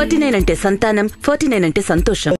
49 అంటే సంతానం, 49 అంటే సంతోషం.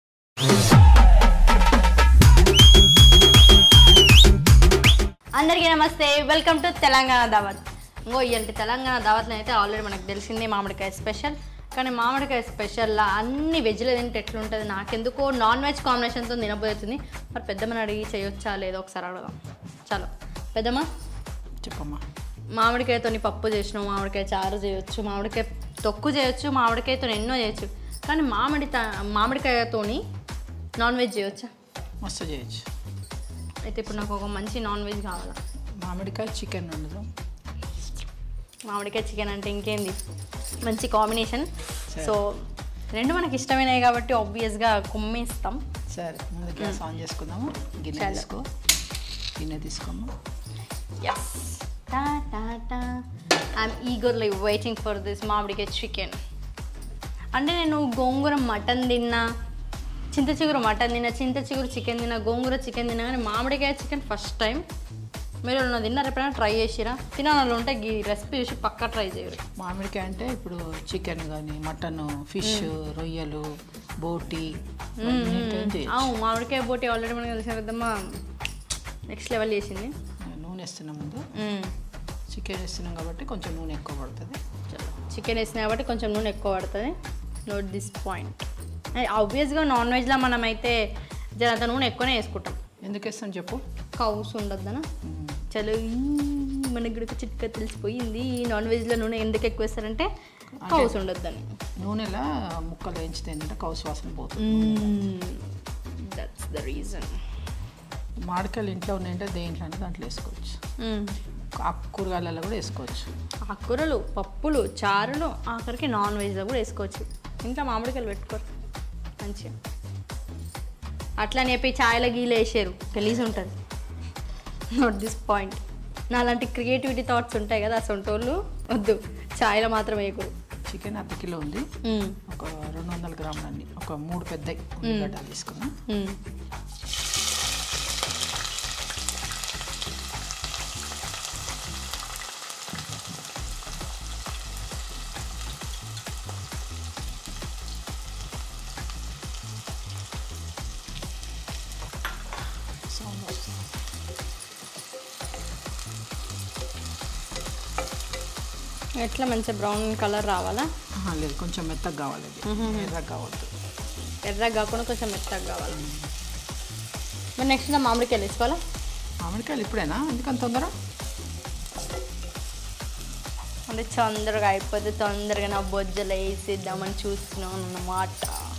అందరికీ నమస్తే, వెల్కమ్ టు తెలంగాణ దావత్. ఇలాంటి తెలంగాణ దావత్లో అయితే ఆల్రెడీ మనకు తెలిసింది మామిడికాయ స్పెషల్. కానీ మామిడికాయ స్పెషల్లో అన్ని వెజ్లో తింటే ఎట్లుంటుంది, నాకెందుకో నాన్ వెజ్ కాంబినేషన్తో తినబోతుంది. మరి పెద్దమ్మని అడిగి చేయొచ్చా లేదో ఒకసారి అడగదాం. చలో పెద్దమ్మ చెప్పమ్మా. మామిడికాయతో పప్పు చేసినావు, మామిడికాయ చారు చేయొచ్చు, మామిడికాయ తొక్కు చేయొచ్చు, మామిడికాయతో ఎన్నో చేయొచ్చు. కానీ మామిడికాయతో నాన్ వెజ్ చేయొచ్చా? మస్తు చేయొచ్చు. అయితే ఇప్పుడు నాకు ఒక మంచి నాన్ వెజ్ కావాలా. మామిడికాయ చికెన్ ఉండదు. మామిడికాయ చికెన్ అంటే ఇంకేంది, మంచి కాంబినేషన్. సో రెండు మనకి ఇష్టమైనవి కాబట్టి ఆబ్వియస్గా కుమ్మేస్తాం. సరే, ముందు గ్యాస్ ఆన్ చేసుకుందాము. గిన్నె తీసుకో. గిన్నె తీసుకోము. Yes, I'm eagerly waiting for this మామిడికాయ చికెన్. అంటే నేను గోంగూర మటన్ తిన్నా, చింత చిగురు మటన్ తిన్నా, చింత చిగురు చికెన్ తిన్నా, గోంగూర చికెన్ తిన్నా, కానీ మామిడికాయ చికెన్ ఫస్ట్ టైం. మీరు తిన్నారు ఎప్పుడైనా? ట్రై చేసిరా? తినాలి ఉంటే ఈ రెసిపీ చూసి పక్కా ట్రై చేయరు. మామిడికాయ అంటే ఇప్పుడు చికెన్ కానీ మటన్, ఫిష్, రొయ్యలు, బోటి. మామిడికాయ బోటి ఆల్రెడీ మనకి తెలిసిన పెద్దమ్మ నెక్స్ట్ లెవెల్ చేసింది. నూనె వేస్తున్నాం ముందు. చికెన్ వేస్తున్నాం కాబట్టి కొంచెం నూనె ఎక్కువ పడుతుంది. చికెన్ వేసినా కాబట్టి కొంచెం నూనె ఎక్కువ పడుతుంది. Note this point. ఆబ్వియస్గా నాన్ వెజ్లో మనం అయితే జరంత నూనె ఎక్కువనే వేసుకుంటాం. ఎందుకు వేస్తాం చెప్పు? కౌస్ ఉండొద్దనా? చలో, మనకి కూడా చిట్కా తెలిసిపోయింది. నాన్ వెజ్లో నూనె ఎందుకు ఎక్కువ వేస్తారంటే కౌస్ ఉండొద్దని. నూనెలా ముక్కలు వేయించితే ఏంటంటే కౌసు వాసన పోతుంది. That's the reason. మామిడికాయలు ఇంట్లో ఉన్నాయంటే దేంట్లో అంటే దాంట్లో వేసుకోవచ్చు. కూరగాయలలో కూడా వేసుకోవచ్చు. ఆకుకూరలు, పప్పులు, చారులు, ఆఖరికి నాన్ వెజ్లో కూడా వేసుకోవచ్చు. ఇంకా మామిడికాయలు పెట్టుకోరు మంచిగా. అట్లా చెప్పి ఛాయ్లో గీలు వేసారు, గలీజ్ ఉంటుంది. Not this point. నా అలాంటి క్రియేటివిటీ థాట్స్ ఉంటాయి కదా, అసొంటోళ్ళు వద్దు, ఛాయ్లో మాత్రం వేయకూడదు. చికెన్ అర్ధ కిలో ఉంది. ఒక 200 గ్రాములు అన్ని, ఒక 3 పెద్ద ఉల్లిగడ్డలు తీసుకున్నాం. ఎట్లా మంచిగా బ్రౌన్ కలర్ రావాలా? లేదు, కొంచెం మెత్తగా కావాలి. ఎర్రగా కావద్దు. ఎర్రగా కాకుండా కొంచెం మెత్తగా కావాలి. మరి నెక్స్ట్ నా మామిడికాయలు వేసుకోవాలా? మామిడికాయలు ఇప్పుడేనా? ఎందుకంత తొందర? అంటే తొందరగా అయిపోతే తొందరగా నా బొజ్జలు వేసిద్దామని చూస్తున్నాను అన్నమాట.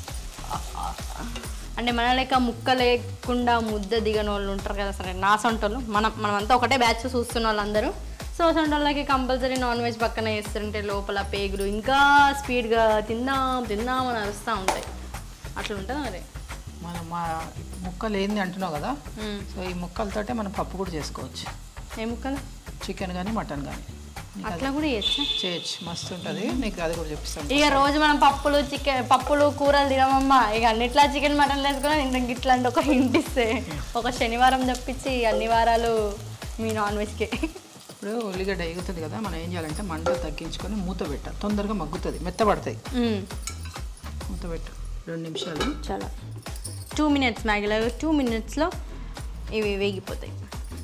అంటే మన లెక్క ముక్క లేకుండా ముద్ద దిగని వాళ్ళు ఉంటారు కదా, సరే నా సొంటోళ్ళు. మనమంతా ఒకటే బ్యాచ్ చూస్తున్న వాళ్ళందరూ. సో సొంటోళ్ళకి కంపల్సరీ నాన్ వెజ్ పక్కన వేస్తుంటే లోపల పేగులు ఇంకా స్పీడ్గా తిందాం అని అరుస్తూ ఉంటాయి. అట్లా ఉంటుంది మరి. మనం మా ముక్కలు ఏంది అంటున్నావు కదా, సో ఈ ముక్కలతోటే మనం పప్పు కూడా చేసుకోవచ్చు. ఏ ముక్కలు? చికెన్ కానీ మటన్ కానీ అట్లా కూడా చేయొచ్చు. మస్తు ఉంటుంది. నీకు అది కూడా చూపిస్తాను. ఇక రోజు మనం పప్పులు కూరలు తినమమ్మా. ఇక అన్నిట్లా చికెన్ మటన్ వేసుకున్నా ఇంత ఇట్లాంటి ఒక హింట్ ఇస్తే ఒక శనివారం తప్పించి అన్ని వారాలు మీ నాన్ వెజ్కి. ఇప్పుడు ఉల్లిగడ్డ ఎగుతుంది కదా, మనం ఏం చేయాలంటే మంట తగ్గించుకొని మూత పెట్టాలి. తొందరగా మగ్గుతుంది, మెత్తబడతాయి. మూత పెట్టు 2 నిమిషాలు. చాలా 2 మినిట్స్ మ్యాగీలో 2 మినిట్స్లో ఇవి వేగిపోతాయి.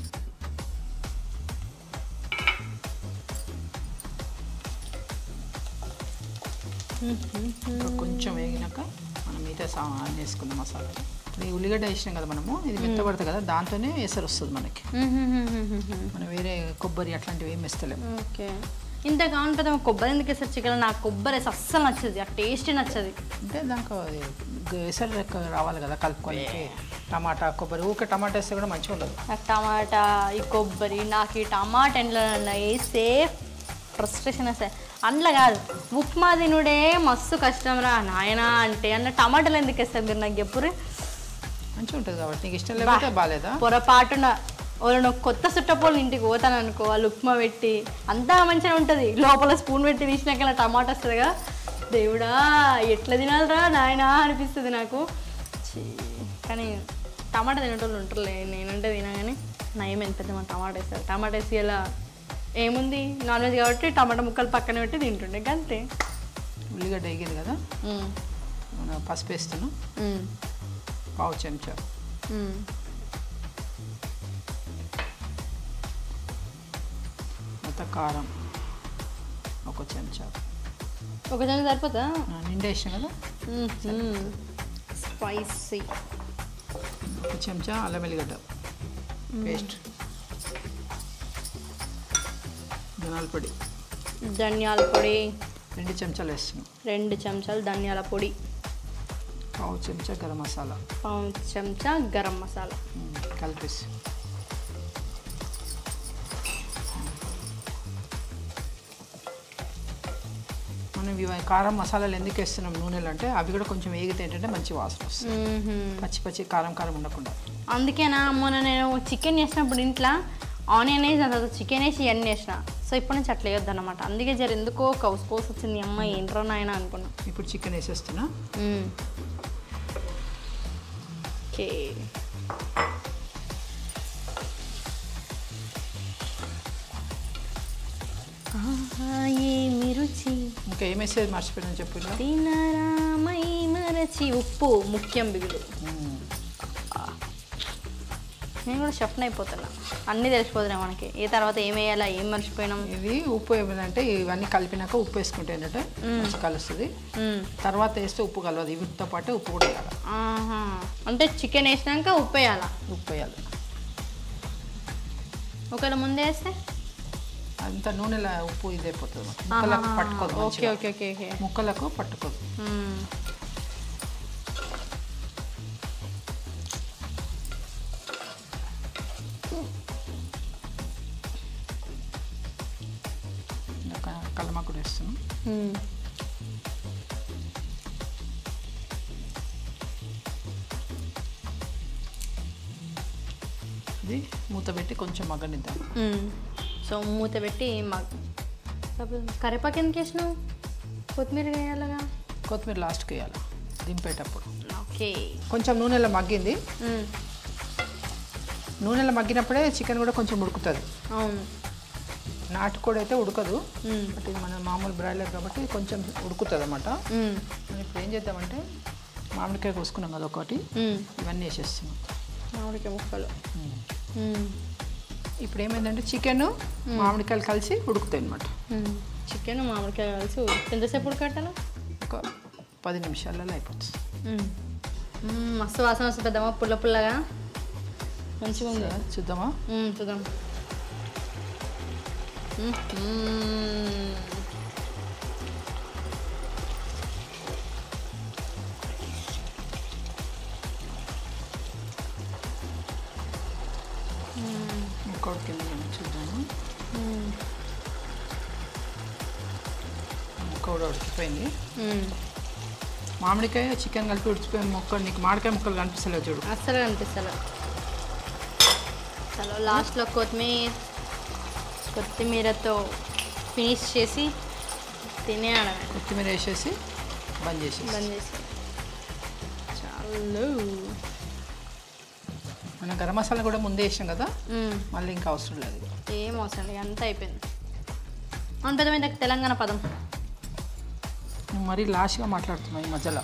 కొంచెం వేగినాక మనం మిగతా సామాన్ వేసుకుందాం. మసాలా ఈ ఉల్లిగడ్డ వేసినాం కదా మనము, ఇది మెత్తబడుతుంది కదా, దాంతోనే ఎసరు వస్తుంది మనకి. మనం వేరే కొబ్బరి అట్లాంటివి ఏం వేస్తలేము. ఓకే, ఇంత కావాలి కదా. కొబ్బరి ఎందుకు వేస్తారు చికెన్? నాకు కొబ్బరి వేసి అస్సలు నచ్చదు, ఆ టేస్ట్ నచ్చదు. అంటే దానికి ఎసరు రావాలి కదా కలుపుకొని. టమాటా, కొబ్బరి, ఊరికే టమాటా వేస్తే కూడా మంచిగా ఉండదు. నాకు టమాటా, ఈ కొబ్బరి, నాకు ఈ టమాటా ఎండ్లో వేస్తే ఫ్రస్ట్రేషన్ వస్తాయి. అందులో కాదు, ఉప్మా తినుడే మస్తు కష్టం రా నాయన అంటే అందులో టమాటాలు ఎందుకు వేస్తారు మీరు నాకు చెప్పుర్రి? మంచిగా ఉంటుంది కాబట్టి. నీకు ఇష్టం లేకపోతే బాగాలేదా? పొరపాటున వాళ్ళని కొత్త చుట్టపోలు ఇంటికి పోతాను అనుకో, వాళ్ళు ఉప్మా పెట్టి అంతా మంచిగా ఉంటుంది, లోపల స్పూన్ పెట్టి తీసినాక టమాటా వస్తుంది కదా, దేవుడా ఎట్లా తినాలిరా నాయన అనిపిస్తుంది నాకు. కానీ టమాటా తినేటోళ్ళు ఉంటారులే, నేనంటే తినా కానీ నయమైన పెద్ద మా టమాటా వేస్తారు. టమాటా వేసి ఇలా ఏముంది నాన్ వెజ్ కాబట్టి టమాటా ముక్కలు పక్కన పెట్టి తింటుండే అంతే. ఉల్లిగడ్డ వేగింది కదా, మన పసుపు వేస్తున్నాం, పావు చెంచా, మొత్తం కారం ఒక చెంచా. ఒక చెంచా సరిపోతా? నిండా వేసాం కదా. స్పైసీ. ఒక చెంచా అల్లం వెల్లిగడ్డ పేస్ట్, ధనియాల పొడి 2 చెంచాలు వేస్తున్నాం, 2 చెంచాలు ధనియాల పొడి, పావు చెంచా గరం మసాలా, పావు చెంచా గరం మసాలా కలిపేసి మనం ఇవి కారం మసాలాలు ఎందుకు వేస్తున్నాం నూనెలు అంటే అవి కూడా కొంచెం వేగితే ఏంటంటే మంచి వాసన వస్తుంది, పచ్చి పచ్చి కారం కారం ఉండకుండా. అందుకేనా మొన్న నేను చికెన్ చేసినప్పుడు ఇంట్లో ఆనియన్ వేసి దాని తర్వాత చికెన్ వేసి ఇవన్నీ వేసిన. సో ఇప్పటి నుంచి అట్లా వేయొద్దు అనమాట. అందుకే జర ఎందుకో కౌసుకోసి వచ్చింది అమ్మ ఏంట్రా నాయన అనుకున్నా. ఇప్పుడు చికెన్ వేసేస్తున్నా. ఓకే, ఏమి రుచి. ఇంకా ఏం వేసేది మర్చిపోయినా చెప్పు. తినరామై మరచి. ఉప్పు ముఖ్యం బిగులు. నేను కూడా షెఫ్ని అయిపోతున్నా, అన్నీ తెలిసిపోతున్నాయి మనకి. ఏ తర్వాత ఏం వేయాలా, ఏం మర్చిపోయినాం. ఇది ఉప్పు ఏమంటే ఇవన్నీ కలిపినాక ఉప్పు వేసుకుంటే ఏంటంటే మంచి కలుస్తుంది. తర్వాత వేస్తే ఉప్పు కలవదు, వీటితో పాటు ఉప్పు కూడా వేయాలి. అంటే చికెన్ వేసినాక ఉప్పు వేయాలా? ఉప్పు వేయాలి. ఒకవేళ ముందే వేస్తే అంత నూనెలో ఉప్పు ఇదైపోతుంది, ముక్కలకు పట్టుకోదు. ఓకే ఓకే ఓకే ఓకే, ముక్కలకు పట్టుకోదు. కలమాకు వేస్తున్నాం. ఇది మూత పెట్టి కొంచెం మగ్గనిద్దాం. సో మూత పెట్టి కరివేపాకు ఎందుకు వేసినావు? కొత్తిమీర వేయాలగా. కొత్తిమీర లాస్ట్కి వేయాలి దింపేటప్పుడు. ఓకే, కొంచెం నూనెలో మగ్గింది. నూనెలో మగ్గినప్పుడే చికెన్ కూడా కొంచెం ఉడుకుతుంది. అవును, నాటుకోడి అయితే ఉడకదు, బట్ ఇది మన మామూలు బ్రాయిలర్ కాబట్టి కొంచెం ఉడుకుతుంది అన్నమాట. మనం ఇప్పుడు ఏం చేద్దామంటే మామిడికాయ కోసుకున్నాం కదా ఒకటి, ఇవన్నీ వేసేస్తున్నాం. మామిడికాయ ముక్కలు. ఇప్పుడు ఏమైందంటే చికెన్ మామిడికాయలు కలిసి ఉడుకుతాయి అనమాట. చికెన్ మామిడికాయ కలిసి ఎంతసేపు ఉడకట్టాలి? ఒక 10 నిమిషాలలో అయిపోతుంది. మస్తు వాసన వస్తుంది పెద్దమ్మ, పుల్ల పుల్లగా మంచిగా ఉంది. చూద్దామా? చూద్దాం. ముక్కడికి చూద్దాము. ముక్క కూడా ఉడికిపోయింది. మామిడికాయ చికెన్ కలిపి ఉడిచిపోయిన ముక్క నీకు మామిడికాయ ముక్కలు కనిపిస్తలేదు చూడు. అస్సలు కనిపిస్తలేదు. చలో లాస్ట్లో కొత్తిమీరతో ఫినిష్ చేసి తినేయాలి. కొత్తిమీర వేసేసి బంద్ చేసి చాలు. మనం గరం మసాలా కూడా ముందే వేసాం కదా, మళ్ళీ ఇంకా అవసరం లేదు. ఏం అవసరం లేదు, అంతా అయిపోయింది. అవును పెద్దమ్మ, తెలంగాణ పదం నువ్వు మరీ లాస్ట్గా మాట్లాడుతున్నావు ఈ మధ్యలో.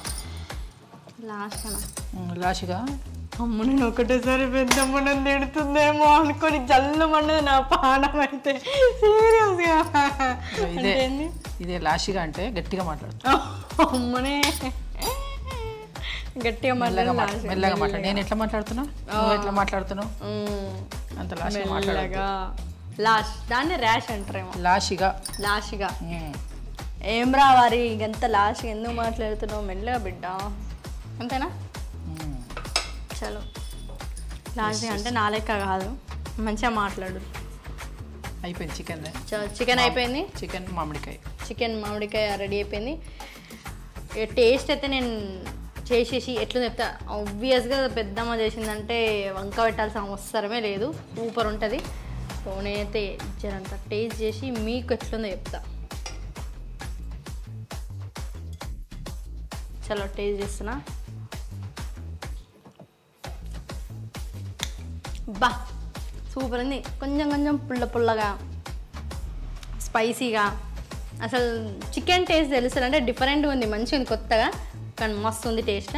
లాస్ట్గా అమ్మ నేను ఒకటేసారి పెద్దమ్మ నన్ను తిడుతుందేమో అనుకొని జల్లమన్నది నా పానం అయితే. సీరియస్గా ఇదే లాస్ట్గా అంటే గట్టిగా మాట్లాడుతున్నా. అమ్మనే గట్టిగా మెల్లగా మాట్లాడు. నేను ఎట్లా మాట్లాడుతున్నా, నువ్వు ఎట్లా మాట్లాడుతున్నావు, అంత లాస్ట్గా మాట్లాడగా. లాస్ట్ దాన్ని ర్యాష్ అంటారేమో. లాస్ట్గా ఏం రా వారి ఇంకెంత లాస్ట్గా ఎందుకు మాట్లాడుతున్నావు, మెల్లగా బిడ్డ అంతేనా? చలో లాస్ట్గా అంటే నా లెక్క కాదు, మంచిగా మాట్లాడు. అయిపోయింది చికెన్ అయిపోయింది. చికెన్ మామిడికాయ రెడీ అయిపోయింది. టేస్ట్ అయితే నేను చేసేసి ఎట్లా చెప్తా, ఆబ్వియస్గా పెద్దమ్మ చేసిందంటే వంక పెట్టాల్సిన అవసరమే లేదు, సూపర్ ఉంటుంది. సో నేనైతే జరంత టేస్ట్ చేసి మీకు ఎట్లుందో చెప్తా. చలో టేస్ట్ చేస్తున్నా. బా సూపర్ ఉంది. కొంచెం పుల్లగా స్పైసీగా అసలు చికెన్ టేస్ట్ తెలుస్తుంది అంటే డిఫరెంట్గా ఉంది, మంచిగా ఉంది, కొత్తగా, కానీ మస్తు ఉంది టేస్ట్.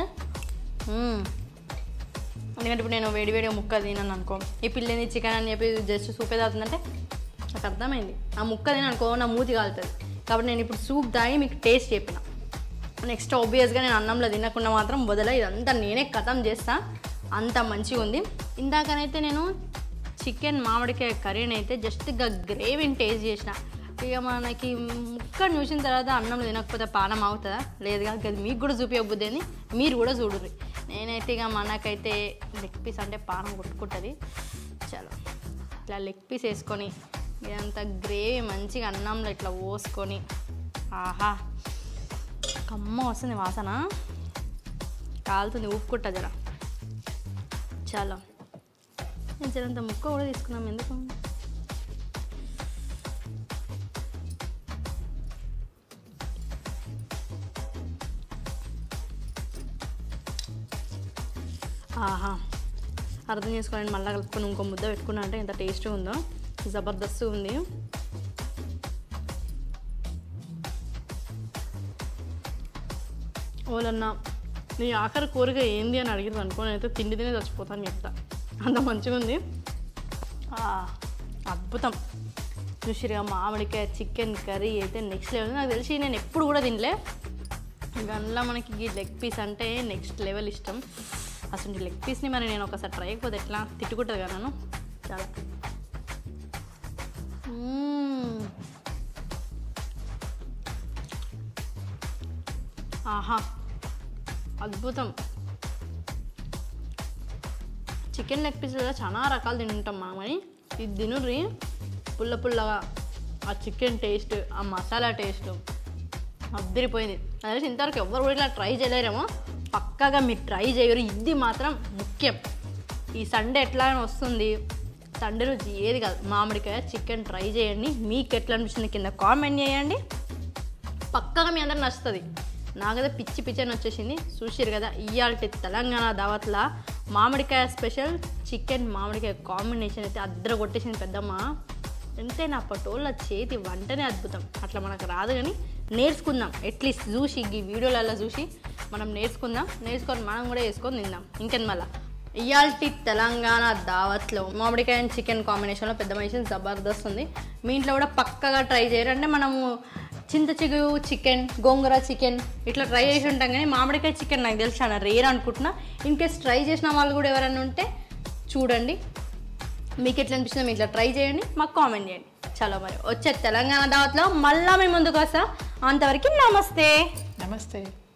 ఎందుకంటే ఇప్పుడు నేను వేడివేడిగా ముక్క తిన్నాను అనుకో, ఈ పిల్లని చికెన్ అని చెప్పి జస్ట్ సూప్ ఏది అవుతుందంటే నాకు అర్థమైంది. ఆ ముక్క తిని అనుకో నా మూతి కాలుతుంది. కాబట్టి నేను ఇప్పుడు సూప్ తాగి మీకు టేస్ట్ చెప్పిన. నెక్స్ట్ ఆబ్వియస్గా నేను అన్నంలో తినకుండా మాత్రం వదల, ఇదంతా నేనే ఖతం చేస్తా, అంత మంచిగా ఉంది. ఇందాకనైతే నేను చికెన్ మామిడికాయ కర్రీని అయితే జస్ట్ గ్రేవీని టేస్ట్ చేసిన. ఇక మనకి ముక్క చూసిన తర్వాత అన్నం తినకపోతే పానం అవుతుందా? లేదుగా, అది మీకు కూడా చూపించబుద్ది అని మీరు కూడా చూడుర్రి. నేనైతే ఇక మనకైతే లెగ్ పీస్ అంటే పానం కొట్టుకుంటుంది. చలో ఇట్లా లెగ్ పీస్ వేసుకొని ఇదంతా గ్రేవీ మంచిగా అన్నంలో ఇట్లా పోసుకొని, ఆహా కమ్మ వస్తుంది వాసన, కాలుతుంది, ఊపుకుంటా జర. చాలా నేను జరంత ముక్క కూడా తీసుకున్నాం, ఎందుకు ఆహా అర్థం చేసుకోండి. మళ్ళీ కలుపుకొని ఇంకో ముద్ద పెట్టుకున్నా అంటే ఎంత టేస్ట్గా ఉందో, జబర్దస్త్ ఉంది. ఓలన్నా నీ ఆఖరి కోరిక ఏంది అని అడిగారు అనుకో, నేనైతే తిండి తినే చచ్చిపోతాను చెప్తా, అంత మంచిగా ఉంది. అద్భుతం. చూసిరుగా మామిడికాయ చికెన్ కర్రీ అయితే నెక్స్ట్ లెవెల్. నాకు తెలిసి నేను ఎప్పుడు కూడా తినలే, అందులో మనకి ఈ లెగ్ పీస్ అంటే నెక్స్ట్ లెవెల్ ఇష్టం. అసలు లెగ్ పీస్ని మరి నేను ఒకసారి ట్రై అయిపోతే ఎట్లా తిట్టుకుంటుంది కదా నన్ను. చాలా ఆహా అద్భుతం. చికెన్ లెగ్ పీస్లో చాలా రకాలు తింటాం మామని, ఇది తినుర్రి, పుల్ల పుల్లగా ఆ చికెన్ టేస్ట్, ఆ మసాలా టేస్ట్ అద్దరిపోయింది. అదే ఇంతవరకు ఎవరు కూడా ఇలా ట్రై చేయలేరేమో, పక్కాగా మీరు ట్రై చేయరు, ఇది మాత్రం ముఖ్యం. ఈ సండే ఎట్లా వస్తుంది, సండే రోజు ఏది కాదు, మామిడికాయ చికెన్ ట్రై చేయండి. మీకు ఎట్లా అనిపిస్తుంది కింద కామెంట్ చేయండి, పక్కాగా మీ అందరికి నచ్చుతుంది. నాకైతే పిచ్చి పిచ్చి అని వచ్చేసింది. చూసిరు కదా ఇయాల్టి తెలంగాణ దావత్లా మామిడికాయ స్పెషల్ చికెన్ మామిడికాయ కాంబినేషన్ అయితే అద్దర కొట్టేసింది పెద్దమ్మ. ఎంతైనా పటోళ్ళ చేతి వంటనే అద్భుతం. అట్లా మనకు రాదు కానీ నేర్చుకుందాం, అట్లీస్ట్ చూసి ఈ వీడియోలలో చూసి మనం నేర్చుకొని మనం కూడా వేసుకొని తిందాం. ఇంకెందు మళ్ళీ ఇయాల్టి తెలంగాణ దావత్లో మామిడికాయ అండ్ చికెన్ కాంబినేషన్లో పెద్ద మనిషి జబర్దస్త్ ఉంది. మీ ఇంట్లో కూడా పక్కగా ట్రై చేయరు. అంటే మనము చింత చిగురు చికెన్, గోంగూర చికెన్ ఇట్లా ట్రై చేసి ఉంటాం, కానీ మామిడికాయ చికెన్ నాకు తెలిసి చాలా రేర్ అనుకుంటున్నా. ఇన్కేస్ ట్రై చేసిన వాళ్ళు కూడా ఎవరైనా ఉంటే చూడండి, మీకు ఎట్లా అనిపిస్తుందో మీరు ఇట్లా ట్రై చేయండి, మాకు కామెంట్ చేయండి. చలో మరి వచ్చే తెలంగాణ దావత్లో మళ్ళీ మేము ముందుకు వస్తాం. అంతవరకు నమస్తే.